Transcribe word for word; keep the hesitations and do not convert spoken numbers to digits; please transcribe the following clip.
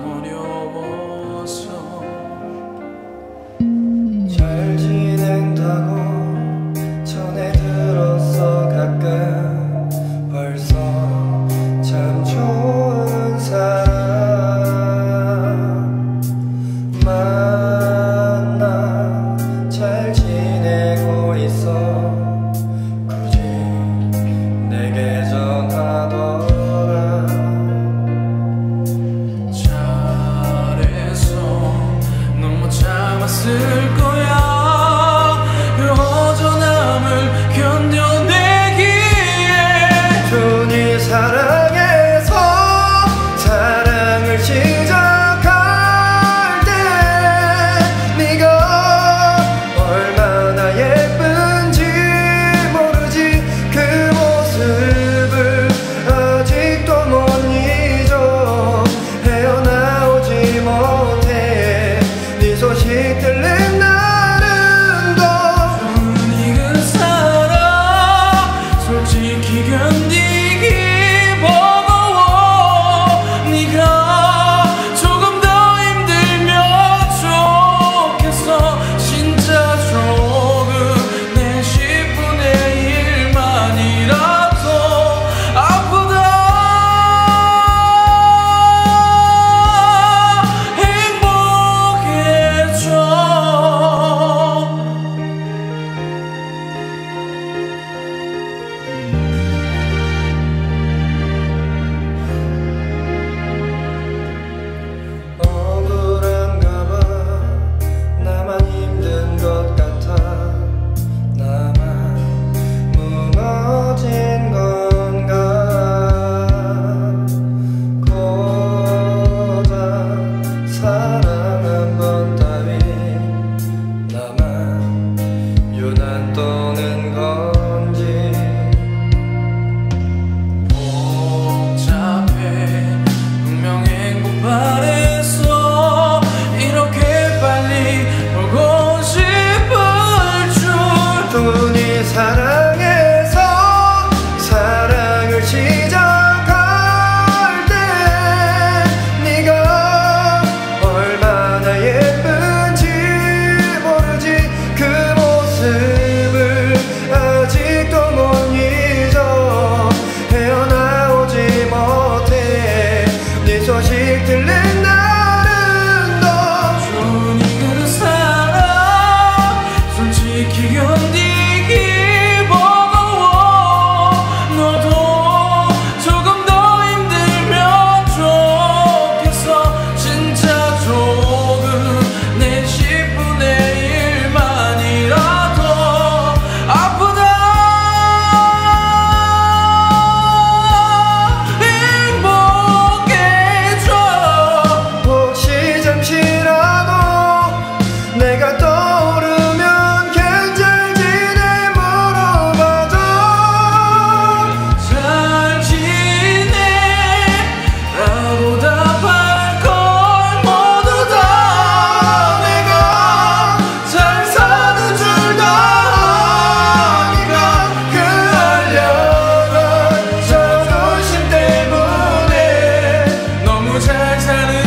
어려워서 잘 지낸다고 전해 들었어. 가끔 벌써 참 좋은 사람 만나 잘 지내고 있어. 굳이 내게 전하더라. 잘해서 너무 참았을 거야. 그 허전함을 견뎌내기에 준이 사랑해서 사랑을 시작할 때 네가 얼마나 예쁜지 모르지. 그 모습을 아직도 못 잊어. 헤어나오지 못해 네 소식 들린 날은 더 준이 그 사랑 솔직히 견디기 버거워. 네가 조금 더 힘들면 좋겠어. 진짜 조금 내 십분의 일만이라도 아프다 행복해져. 억울한가 봐. 나만 힘든 것 같아. 나만 무너진 건가. 고작 사랑 한 번 따위 나만 유난 떠는 건지. 복잡해 분명 행복 바랬어. 이렇게 빨리 보고 싶을 줄. 준이 사랑해서 사랑을 시작할 때 네가 얼마나 예쁜지 모르지. 그 모습을 아직도 못 잊어. 헤어나오지 못해 네 소식 들린 날은 더 준이 그 사랑 솔직히 견디기 버거워. 너도 조금 더 힘들면 좋겠어. 진짜 조금 내 십분의 일만이라도 아프다 행복해져. 혹시 잠시라도 내가 떠오르면 괜찮지네 물어봐줘. 잘 지내 라고 답할 걸 모두 다 내가 잘 사는 줄도 아니까 그 하려던 자존심 때문에 너무 잘 사는